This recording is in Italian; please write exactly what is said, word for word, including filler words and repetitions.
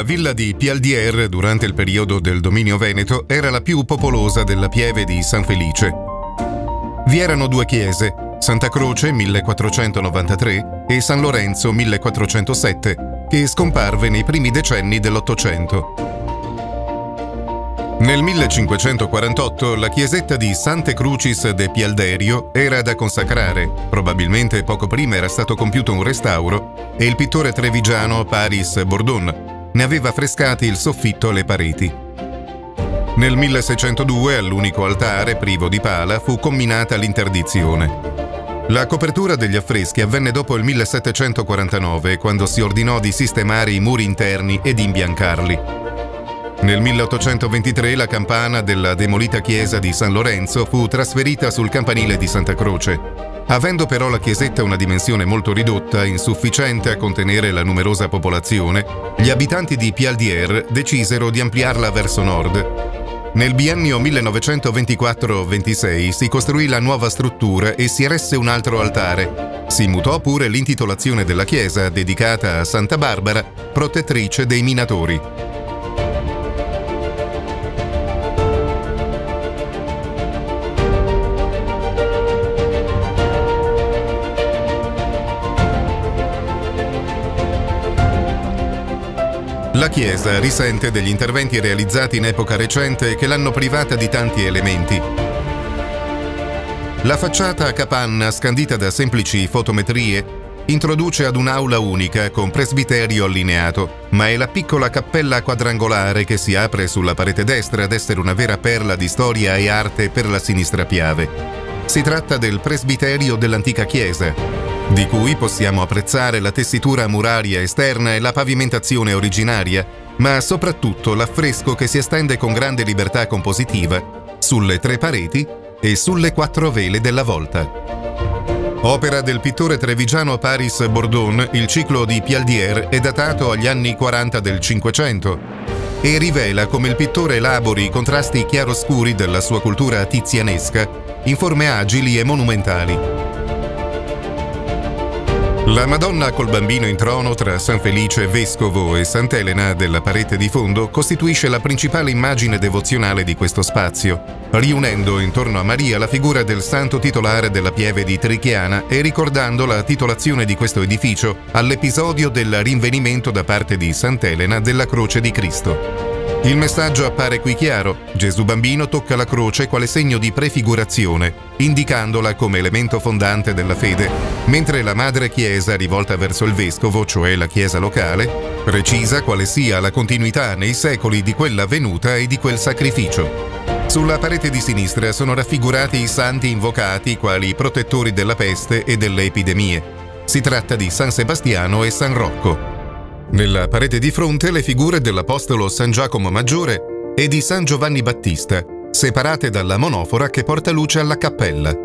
villa di Pialdier, durante il periodo del dominio veneto, era la più popolosa della pieve di San Felice. Vi erano due chiese, Santa Croce millequattrocentonovantatré e San Lorenzo millequattrocentosette, che scomparve nei primi decenni dell'Ottocento. Nel millecinquecentoquarantotto la chiesetta di Sante Crucis de Pialderio era da consacrare, probabilmente poco prima era stato compiuto un restauro e il pittore trevigiano Paris Bordon ne aveva affrescati il soffitto e le pareti. Nel milleseicentodue all'unico altare, privo di pala, fu comminata l'interdizione. La copertura degli affreschi avvenne dopo il millesettecentoquarantanove, quando si ordinò di sistemare i muri interni e di imbiancarli. Nel milleottocentoventitré la campana della demolita chiesa di San Lorenzo fu trasferita sul campanile di Santa Croce. Avendo però la chiesetta una dimensione molto ridotta, insufficiente a contenere la numerosa popolazione, gli abitanti di Pialdier decisero di ampliarla verso nord. Nel biennio millenovecentoventiquattro ventisei si costruì la nuova struttura e si eresse un altro altare. Si mutò pure l'intitolazione della chiesa, dedicata a Santa Barbara, protettrice dei minatori. La chiesa risente degli interventi realizzati in epoca recente che l'hanno privata di tanti elementi. La facciata a capanna, scandita da semplici fotometrie, introduce ad un'aula unica con presbiterio allineato, ma è la piccola cappella quadrangolare che si apre sulla parete destra ad essere una vera perla di storia e arte per la sinistra Piave. Si tratta del presbiterio dell'antica chiesa, di cui possiamo apprezzare la tessitura muraria esterna e la pavimentazione originaria, ma soprattutto l'affresco che si estende con grande libertà compositiva sulle tre pareti e sulle quattro vele della volta. Opera del pittore trevigiano Paris Bordon, il ciclo di Pialdier è datato agli anni quaranta del Cinquecento e rivela come il pittore elabori i contrasti chiaroscuri della sua cultura tizianesca in forme agili e monumentali. La Madonna col Bambino in trono tra San Felice Vescovo e Sant'Elena della parete di fondo costituisce la principale immagine devozionale di questo spazio, riunendo intorno a Maria la figura del santo titolare della pieve di Trichiana e ricordando la titolazione di questo edificio all'episodio del rinvenimento da parte di Sant'Elena della croce di Cristo. Il messaggio appare qui chiaro: Gesù Bambino tocca la croce quale segno di prefigurazione, indicandola come elemento fondante della fede, mentre la Madre Chiesa, rivolta verso il Vescovo, cioè la Chiesa locale, precisa quale sia la continuità nei secoli di quella venuta e di quel sacrificio. Sulla parete di sinistra sono raffigurati i santi invocati quali i protettori della peste e delle epidemie. Si tratta di San Sebastiano e San Rocco. Nella parete di fronte le figure dell'Apostolo San Giacomo Maggiore e di San Giovanni Battista, separate dalla monofora che porta luce alla cappella.